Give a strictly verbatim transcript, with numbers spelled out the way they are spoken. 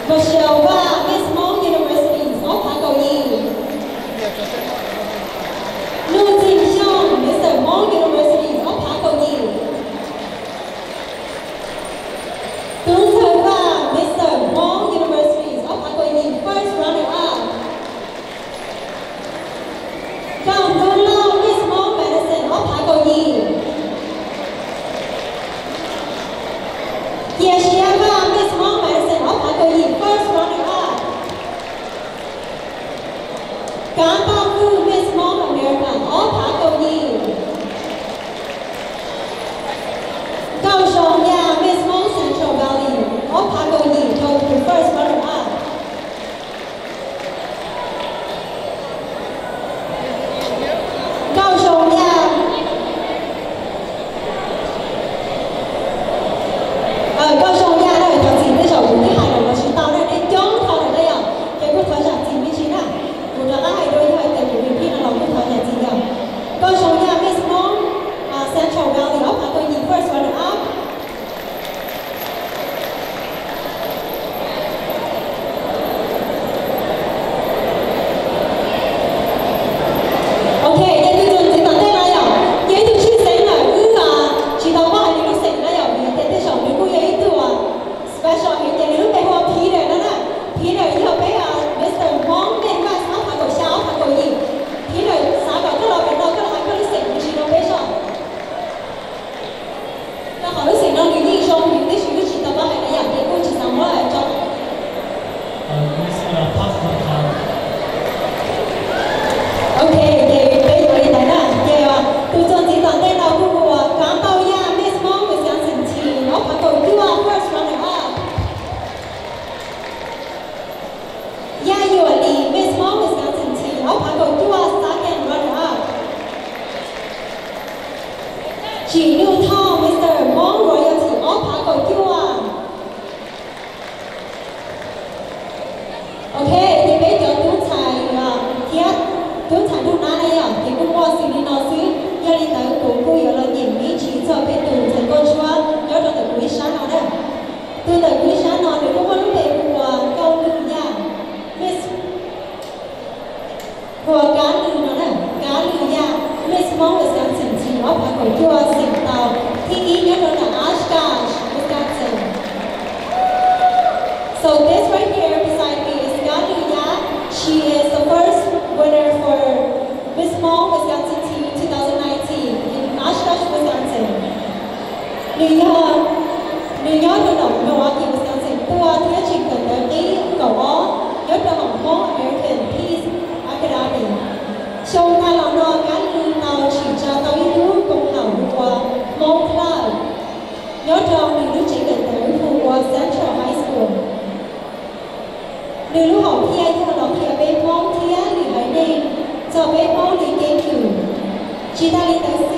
Michelle và Miss Mong University of Hà Nội. Lưu Jin Xiong, Mister Mong University of Hà Nội. Tướng Thời và Mister Mong University of Hà Nội, first runner up. Cao Đôn Lao, Miss Mong Medicine of Hà Nội. Yeshiava, Miss Mong Medicine of Hà Nội, first runner up. Cán Bao Phu, Miss Mong America of Hà Nội. Cao Song Ya, Miss Mong Central Valley of Hà Nội, the first runner up. Cao Song Ya, ờ, Cao Song Ya đây là chỉ bây giờ cũng cái hài đồng là chúng ta đây để chống thao này đây à, cái cuộc thời gian chỉ biết chỉ nào, một là ai đôi hai cái của mình khi là lòng cuộc thời gian chỉ nào. Cao Song Ya, Miss Mong Central Valley of Hà Nội, first runner up. Chị Lưu Thao, Mister Mong Royalty of Hà Nội Chua. Ok, thì bây giờ tôi xài thiết, tôi xài lúc nào đây ạ? Thì cũng có sự đi nói xứ, gia đình tới của cô yếu là nhìn mỹ chỉ cho bên tường thành con chua, nhớ cho tới quý sáng nào đây. Tôi tới quý sáng nào thì cũng có lúc về của câu lưu nha. Miss của cá lưu nó nè, cá lưu nha. Miss Mong Wisconsin team of Hà Nội Chua xịn tàu, thì ý nhớ đó là Oshkosh, Wisconsin. So this right here beside me is Galuya. She is the first winner for Miss Mong Wisconsin team twenty nineteen in Oshkosh, Wisconsin. New York, New York là động Milwaukee, Wisconsin. Tua thiết trình cần tới tí cầu ó, nhớ cho Hồng Kông American Peace Academy. Trong ta lọ nọ cá lưu tàu chỉ cho tàu ý lũ công hảo của Mong Club. Nhớ cho mình lúc chỉ cần tới của Central High School. Nếu lúc học thi ai thua nó thì ở bên mong thi á, thì hãy nên cho bên mong đi game thử. Chỉ ta đi tới